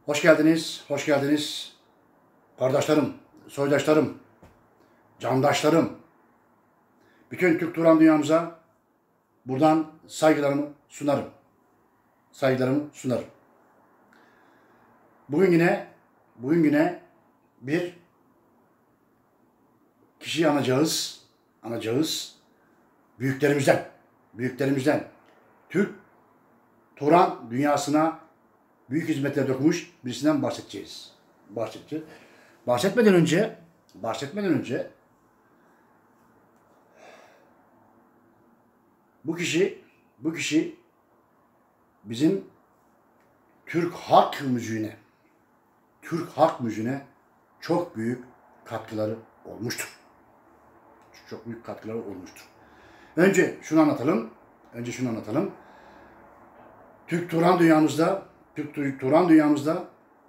Hoş geldiniz, hoş geldiniz. Kardeşlerim, soydaşlarım, candaşlarım. Bütün Türk Turan dünyamıza buradan saygılarımı sunarım. Saygılarımı sunarım. Bugün yine bir kişiyi anacağız. Büyüklerimizden. Türk Turan dünyasına büyük hizmetler dokunmuş birisinden bahsedeceğiz. Bahsetmeden önce bu kişi bizim Türk halk müziğine çok büyük katkıları olmuştur. Önce şunu anlatalım. Türk Turan dünyamızda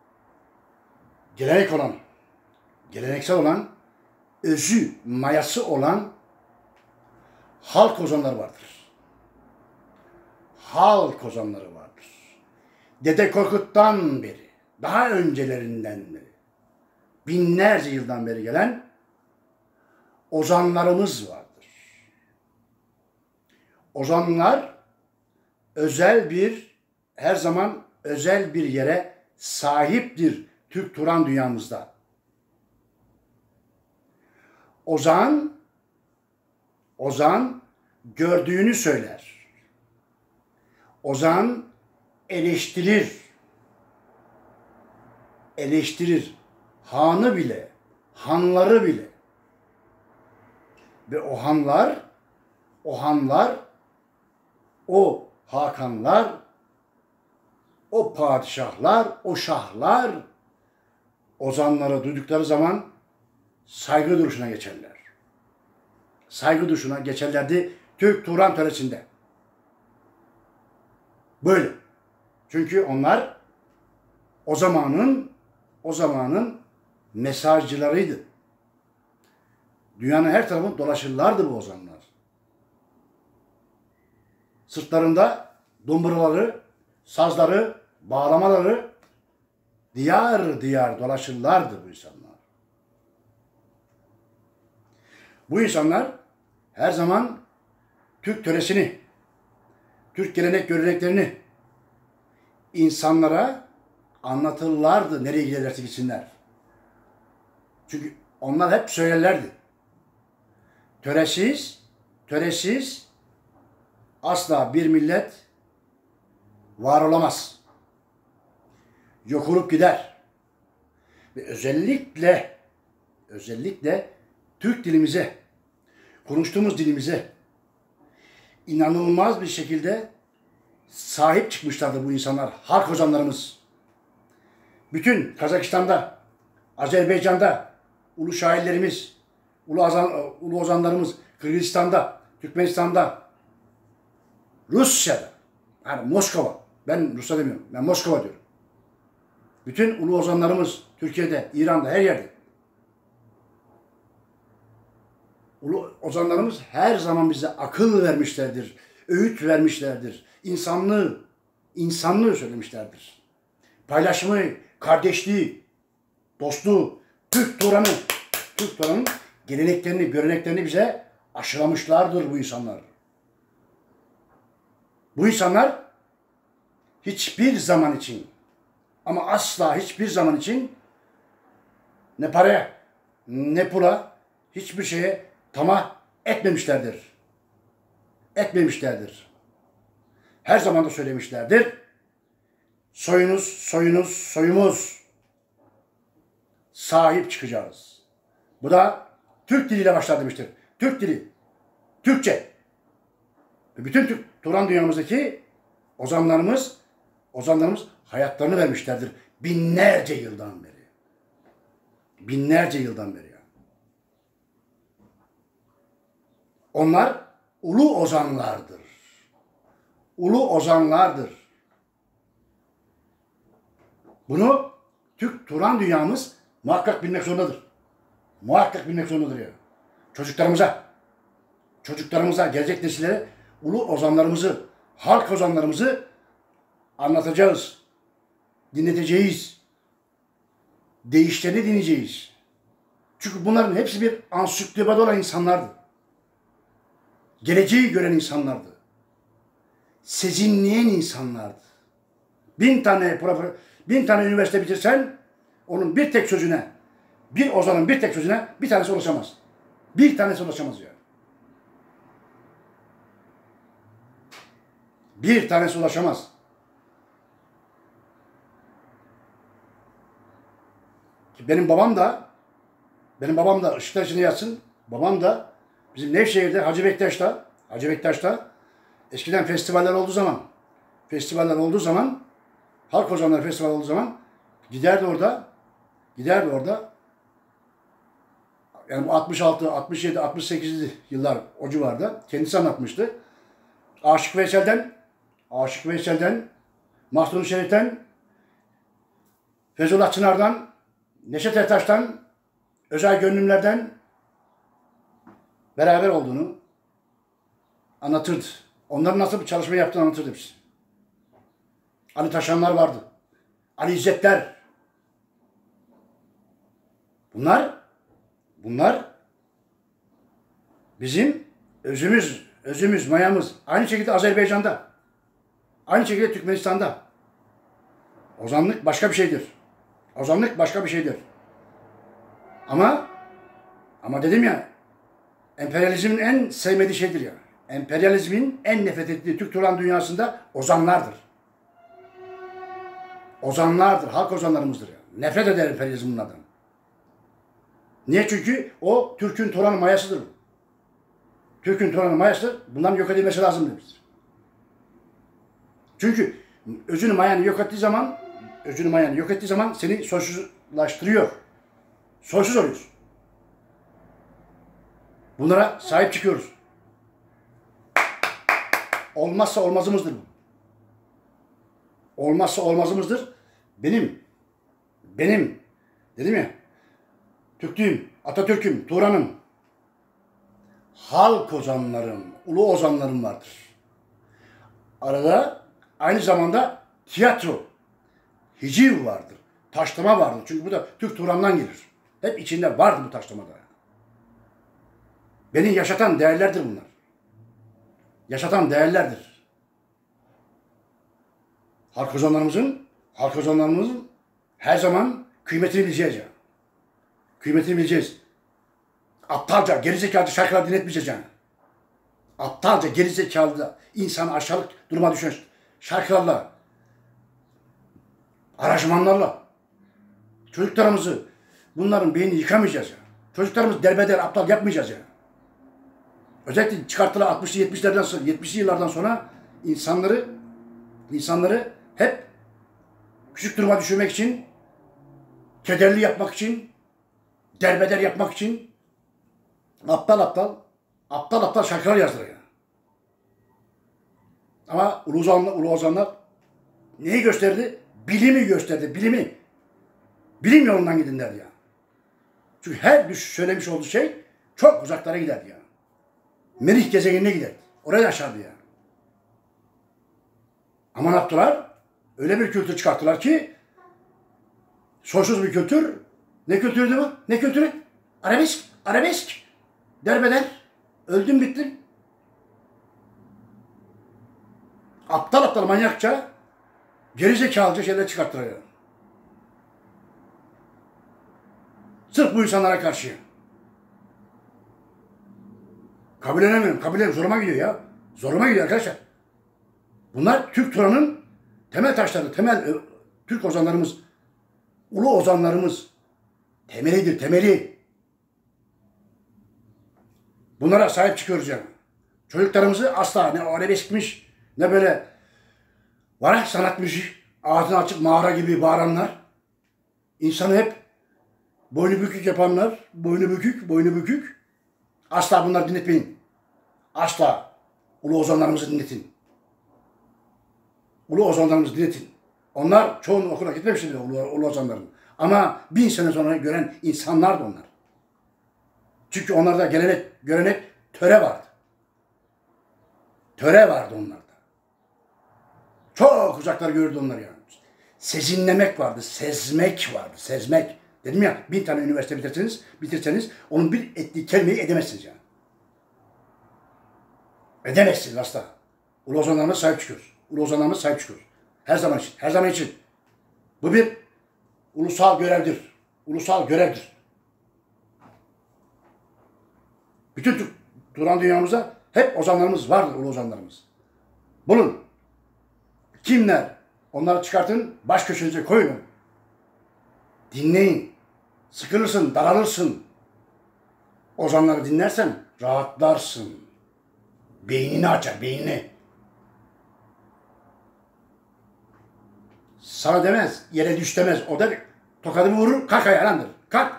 geleneksel olan, özü, mayası olan halk ozanları vardır. Dede Korkut'tan beri, daha öncelerinden beri, binlerce yıldan beri gelen ozanlarımız vardır. Ozanlar her zaman özel bir yere sahiptir Türk Turan dünyamızda. Ozan gördüğünü söyler. Ozan eleştirir. Hanları bile. Ve o hakanlar, o padişahlar, o şahlar ozanları duydukları zaman saygı duruşuna geçerlerdi Türk Turan töresinde. Böyle. Çünkü onlar o zamanın mesajcılarıydı. Dünyanın her tarafını dolaşırlardı bu ozanlar. Sırtlarında dumburaları, sazları, bağlamaları diyar diyar dolaşırlardı bu insanlar. Bu insanlar her zaman Türk töresini, Türk gelenek göreneklerini insanlara anlatırlardı nereye giderlerse gitsinler. Çünkü onlar hep söylerlerdi. Töresiz asla bir millet var olamaz. Yok olup gider. Ve özellikle Türk dilimize, konuştuğumuz dilimize inanılmaz bir şekilde sahip çıkmışlardı bu insanlar, halk ozanlarımız. Bütün Kazakistan'da, Azerbaycan'da ulu şairlerimiz, ulu ozanlarımız, Kırgızistan'da, Türkmenistan'da, Rusya'da, yani Moskova, ben Rusya demiyorum, ben Moskova diyorum. Bütün ulu ozanlarımız Türkiye'de, İran'da, her yerde. Ulu ozanlarımız her zaman bize akıl vermişlerdir, öğüt vermişlerdir. İnsanlığı söylemişlerdir. Paylaşımı, kardeşliği, dostluğu, Türk Turan'ın geleneklerini, göreneklerini bize aşılamışlardır bu insanlar. Bu insanlar hiçbir zaman için, ama asla hiçbir zaman için ne paraya, ne pula, hiçbir şeye tamah etmemişlerdir. Her zaman da söylemişlerdir. Soyumuz sahip çıkacağız. Bu da Türk diliyle başlar demiştir. Türk dili, Türkçe. Bütün Türk Turan dünyamızdaki ozanlarımız hayatlarını vermişlerdir. Binlerce yıldan beri ya. Onlar ulu ozanlardır. Bunu Türk Turan dünyamız muhakkak bilmek zorundadır ya. Çocuklarımıza, gelecek nesillere ulu ozanlarımızı, halk ozanlarımızı anlatacağız, dinleteceğiz. deyişlerini dinleyeceğiz. Çünkü bunların hepsi bir ansiklopedi olan insanlardı. Geleceği gören insanlardı. Sezinleyen insanlardı. 1000 tane üniversite bitirsen onun bir tek sözüne, bir ozanın bir tek sözüne bir tanesi ulaşamaz. Bir tanesi ulaşamaz yani. Bir tanesi ulaşamaz. Benim babam da ışıklar içinde yatsın. Babam da bizim Nevşehir'de Hacı Bektaş'ta eskiden festivaller olduğu zaman halk ozanları festivali olduğu zaman giderdi orada. Yani bu 66, 67, 68 yıllar o civarda kendisi anlatmıştı. Aşık Veysel'den, Mahsuni Şerif'ten, Feyzullah Çınar'dan, Neşet Ertaş'tan, Özel Gönlümler'den beraber olduğunu anlatırdı. Onların nasıl bir çalışma yaptığını anlatırdı bize. Ali Taşanlar vardı. Ali İzzetler. Bunlar bizim özümüz, mayamız. Aynı şekilde Azerbaycan'da. Aynı şekilde Türkmenistan'da. Ozanlık başka bir şeydir. Ama dedim ya, emperyalizmin en sevmediği şeydir ya. Emperyalizmin en nefret ettiği Türk-Turan dünyasında ozanlardır. Halk ozanlarımızdır ya. Nefret eder emperyalizm bunlardan. Niye? Çünkü o Türk'ün Turan'ın mayasıdır. Bunların yok edilmesi lazım demiştir. Çünkü özünü mayanı yok ettiği zaman seni soysuzlaştırıyor. Soysuz oluyorsun. Bunlara sahip çıkıyoruz. Olmazsa olmazımızdır bu. Olmazsa olmazımızdır. Benim dedim ya, Türklüğüm, Atatürk'üm, Turan'ım, halk ozanlarım, ulu ozanlarım vardır. Arada aynı zamanda tiyatro, hiciv vardır, taşlama vardır. Çünkü bu da Türk Turan'dan gelir. Hep içinde vardı bu taşlamada. Beni yaşatan değerlerdir bunlar. Yaşatan değerlerdir. Halk ozanlarımızın her zaman kıymetini bileceğiz ya. Kıymetini bileceğiz. Aptalca, gerizekalı şarkılar dinletmeyeceğiz yani. Aptalca, gerizekalı, insanı aşağılık duruma düşen şarkılarla, aranjmanlarla çocuklarımızı, bunların beynini yıkamayacağız ya. Çocuklarımızı derbeder, aptal yapmayacağız ya. Özellikle çıkarttılar 60'lı 70'li yıllardan sonra insanları hep küçük duruma düşürmek için, kederli yapmak için, derbeder yapmak için aptal şarkılar yazdılar ya. Ama ulu ozanlar neyi gösterdi? Bilimi gösterdi, bilimi. Bilim yolundan gidin derdi ya. Çünkü her söylemiş olduğu şey çok uzaklara giderdi ya. Merih gezegenine giderdi. Oraya yaşardı ya. Ama ne yaptılar? Öyle bir kültür çıkarttılar ki soysuz bir kültür. Ne kültürüydü bu? Ne kültürü? Arabesk. Derbeder. Öldüm bittim. Aptal manyakça, gerizekalıca şeyler çıkarttılar ya. Sırf bu insanlara karşı. Kabul edemiyorum. Zoruma gidiyor ya. Zoruma gidiyor arkadaşlar. Bunlar Türk Turan'ın temel taşları, Türk ozanlarımız, ulu ozanlarımız temeli. Bunlara sahip çıkıyoruz yani. Çocuklarımızı asla ne arabeskmiş, ne böyle varak sanat müziği, ağzını açık mağara gibi bağıranlar, insanı hep boynu bükük yapanlar, boynu bükük. Asla bunları dinletmeyin. Asla. Ulu ozanlarımızı dinletin. Onlar çoğunun okula gitmemiştir ulu ozanların. Ama 1000 sene sonra gören insanlardı onlar. Çünkü onlarda görenek, töre vardı. Töre vardı onlarda. Çok uzaklar gördü onlar yani. Sezinlemek vardı, sezmek vardı, sezmek. Dedim ya 1000 tane üniversite bitirseniz onun bir ettiği kelimeyi edemezsiniz yani. Edemezsiniz asla. Ulu ozanlarımıza sahip çıkıyoruz. Ulu ozanlarımıza sahip çıkıyoruz. Her zaman için. Her zaman için. Bu bir ulusal görevdir. Ulusal görevdir. Bütün Turan dünyamızda hep ozanlarımız vardır, ulu ozanlarımız. Bulun. Kimler? Onları çıkartın, baş köşenize koyun. Dinleyin. Sıkılırsın, daralırsın. Ozanları dinlersen rahatlarsın. Beynini açar, beynini. Sana demez, yere düş demez. O da tokadımı vurur, kalk ayağındır. Kalk.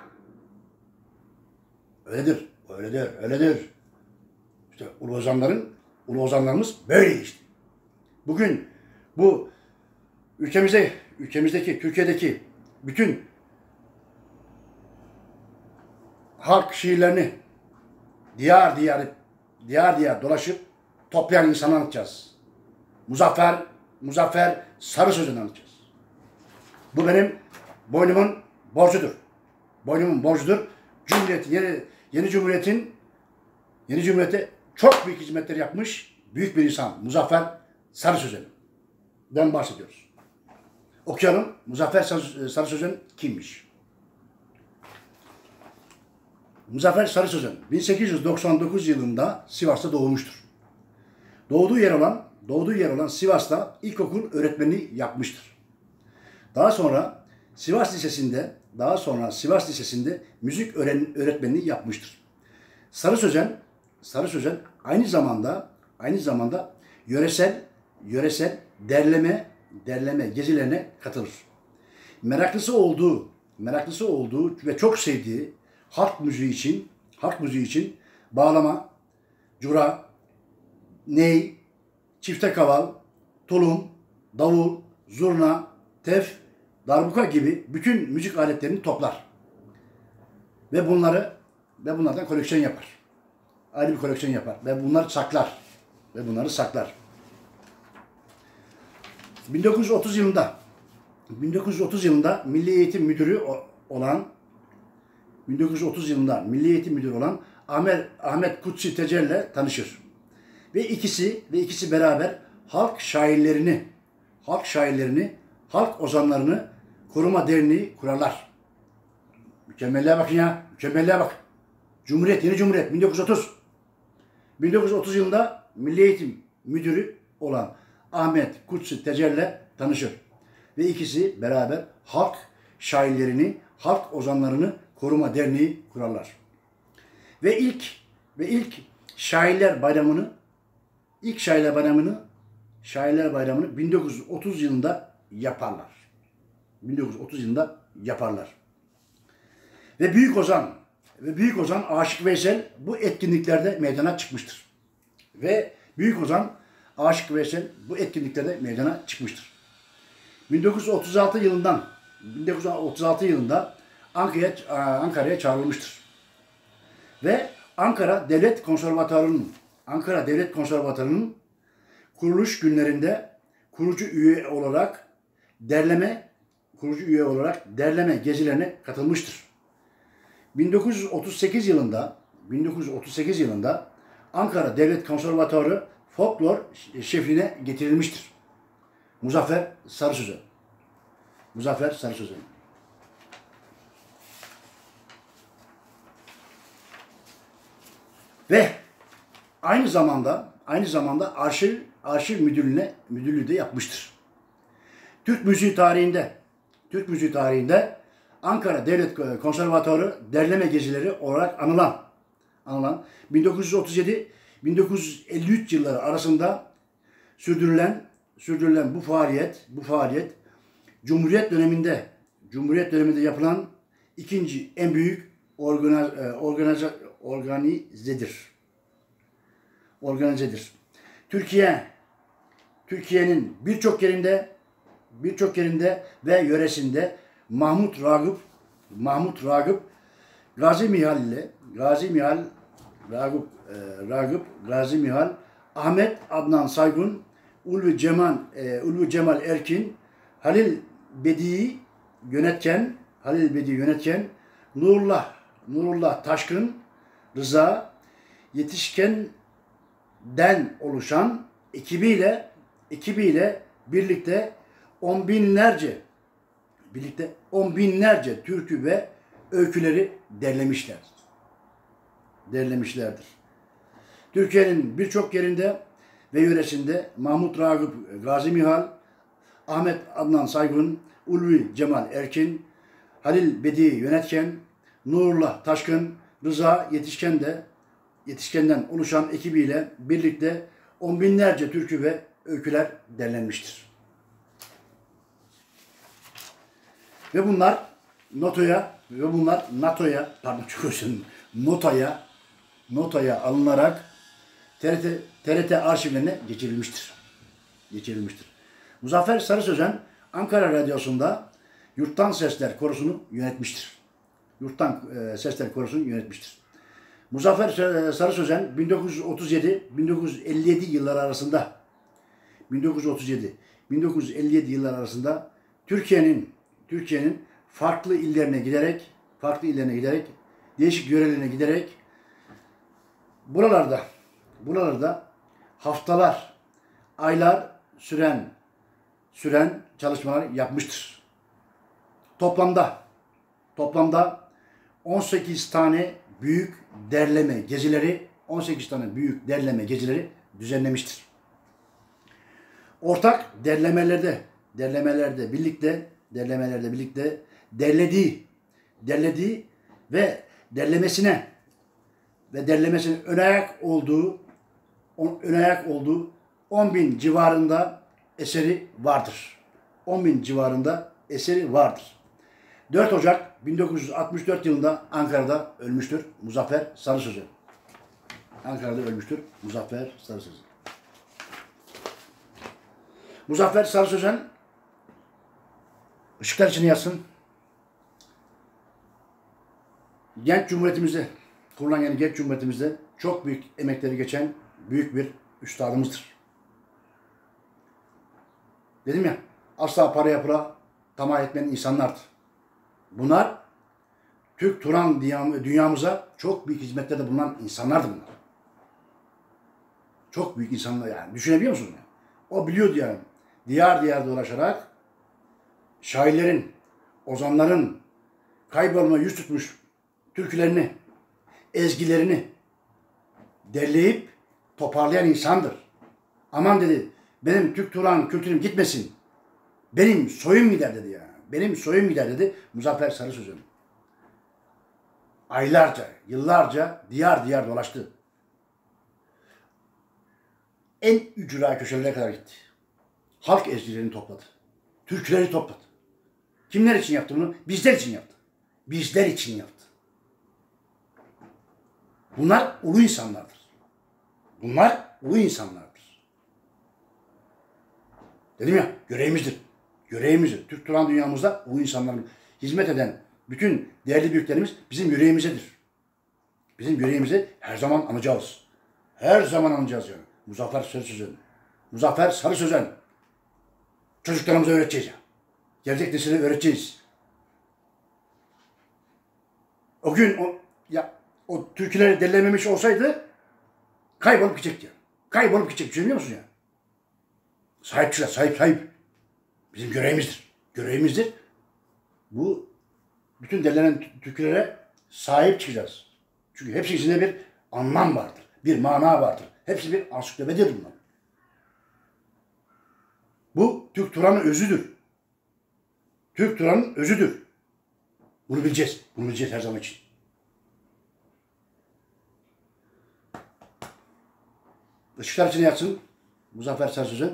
Öyledir, öyledir, öyledir. İşte ulu ozanlarımız böyle işte. Bugün bu ülkemizdeki, Türkiye'deki bütün halk şiirlerini diyar diyar dolaşıp toplayan insanı anlatacağız. Muzaffer Sarı Sözü'nü anlatacağız. Bu benim boynumun borcudur. Boynumun borcudur. Yeni Cumhuriyet'e çok büyük hizmetler yapmış büyük bir insan. Muzaffer Sarı Sözü'nden bahsediyoruz. Okuyalım. Muzaffer Sarı Sözü kimmiş? Muzaffer Sarı Sözü 1899 yılında Sivas'ta doğmuştur. Doğduğu yer olan Sivas'ta ilkokul öğretmenliği yapmıştır. Daha sonra Sivas Lisesi'nde müzik öğretmenliği yapmıştır. Sarı Sözen aynı zamanda yöresel derleme gezilerine katılır. Meraklısı olduğu ve çok sevdiği halk müziği için bağlama, cura, ney, çifte kaval, tulum, davul, zurna, tef, darbuka gibi bütün müzik aletlerini toplar. Ve bunlardan koleksiyon yapar. Ayrı bir koleksiyon yapar ve bunları saklar. 1930 yılında Milli Eğitim Müdürü olan Ahmet Kutsi Tecel'le tanışır. Ve ikisi beraber halk ozanlarını koruma derneği kurarlar. Mükemmelliğe bakın ya, mükemmelliğe bak. Yeni Cumhuriyet 1930 yılında Milli Eğitim Müdürü olan Ahmet Kutsi Tecel'le tanışır. Ve ikisi beraber halk ozanlarını koruma derneği kurarlar. Ve ilk Şairler Bayramı'nı 1930 yılında yaparlar. Ve Büyük Ozan Aşık Veysel bu etkinliklerde meydana çıkmıştır. 1936 yılında Ankara'ya çağrılmıştır. Ve Ankara Devlet Konservatuarı'nın kuruluş günlerinde kurucu üye olarak derleme gezilerine katılmıştır. 1938 yılında Ankara Devlet Konservatuarı folklor şefliğine getirilmiştir. Muzaffer Sarı Sözü. Ve aynı zamanda arşiv müdürlüğü de yapmıştır. Türk müziği tarihinde Ankara Devlet Konservatuarı derleme gezileri olarak anılan 1937-1953 yılları arasında sürdürülen bu faaliyet Cumhuriyet döneminde yapılan ikinci en büyük organizedir. Türkiye'nin birçok yerinde ve yöresinde Mahmut Ragıp, Gazi Mihal, Ahmet Adnan Saygun, Ulvi Cemal Erkin, Halil Bedi'yi yönetken Halil Bedi Yönetken, Nurullah Taşkın, Rıza Yetişken'den oluşan ekibiyle birlikte on binlerce türkü ve öyküleri derlemişlerdir. Türkiye'nin birçok yerinde ve yöresinde Mahmut Ragıp Gazi Mihal, Ahmet Adnan Saygun, Ulvi Cemal Erkin, Halil Bedi Yönetken, Nurullah Taşkın, Rıza Yetişken'den oluşan ekibiyle birlikte on binlerce türkü ve öyküler derlenmiştir. Ve bunlar notaya alınarak TRT arşivlerine geçirilmiştir. Muzaffer Sarı Sözen Ankara Radyosu'nda Yurttan Sesler Korosu'nu yönetmiştir. Muzaffer Sarı Sözen 1937-1957 yıllar arasında Türkiye'nin farklı illerine giderek değişik yörelerine giderek buralarda haftalar, aylar süren çalışmalar yapmıştır. Toplamda 18 tane büyük derleme gezileri düzenlemiştir. Ortak derlemelerde birlikte derlediği ve derlemesine ön ayak olduğu 10 bin civarında eseri vardır. 4 Ocak 1964 yılında Ankara'da ölmüştür Muzaffer Sarı Sözen. Muzaffer Sarı Sözen ışıklar içine yatsın. Kurulan Genç Cumhuriyetimizde çok büyük emekleri geçen büyük bir üstadımızdır. Dedim ya, asla paraya pula tamah etmeyen insanlardı. Bunlar Türk Turan dünyamıza çok büyük hizmetlerde bulunan insanlardı bunlar. Çok büyük insanlar yani. Düşünebiliyor musunuz? O biliyordu yani. Diyar dolaşarak şairlerin, ozanların kaybolma yüz tutmuş türkülerini, ezgilerini derleyip toparlayan insandır. Aman dedi, benim Türk Turan kültürüm gitmesin. Benim soyum gider dedi ya. Muzaffer Sarı Sözen. Aylarca, yıllarca diyar dolaştı. En ücra köşelere kadar gitti. Halk ezgilerini topladı. Türküleri topladı. Kimler için yaptı bunu? Bizler için yaptı. Bunlar ulu insanlardır. Dedim ya, görevimizdir. Türk Turan dünyamızda ulu insanların hizmet eden bütün değerli büyüklerimiz bizim yüreğimizdedir. Bizim yüreğimizi her zaman anacağız. Yani. Muzaffer Sarı Sözen. Çocuklarımıza öğreteceğiz ya. Gelecek nesile öğreteceğiz. O gün o türküleri derlememiş olsaydı kaybolup gidecekti. Düşünüyor musun ya? Sahip. Bizim görevimizdir. Bu bütün derlenen türkülere sahip çıkacağız. Çünkü hepsi içinde bir anlam vardır. Bir mana vardır. Hepsi bir ansiklopedidir bunlar. Bu Türk Turan'ın özüdür. Bunu bileceğiz her zaman için. Işıklar içine yatsın. Muzaffer Sarı Sözen.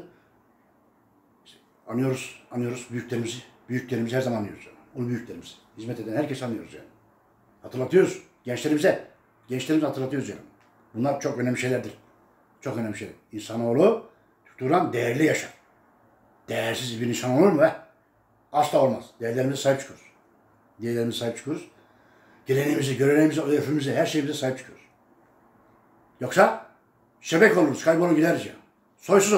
Anıyoruz büyüklerimizi. Büyüklerimizi her zaman anıyoruz. Ulu büyüklerimizi. Hizmet eden herkes anıyoruz yani. Hatırlatıyoruz gençlerimize. Gençlerimize hatırlatıyoruz yani. Bunlar çok önemli şeylerdir. İnsanoğlu Türk Turan değerli yaşar. Değersiz bir insan olur mu be? Asla olmaz. Değerlerimize sahip çıkıyoruz. Geleneğimize, göreneğimize, örfümüze, her şeyimize sahip çıkıyoruz. Yoksa şebek oluruz, kaybolur gideriz ya. Soysuz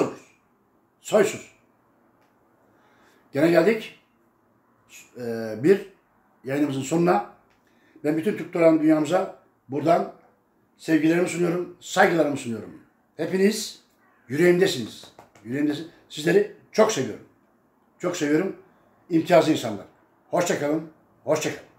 oluruz. Gene geldik. Bir yayınımızın sonuna. Ben bütün Türk Turan dünyamıza buradan sevgilerimi sunuyorum, saygılarımı sunuyorum. Hepiniz yüreğimdesiniz. Yüreğimdesiniz. Sizleri çok seviyorum. Çok seviyorum. İmtiyazlı insanlar. Hoşça kalın. Hoşça kalın.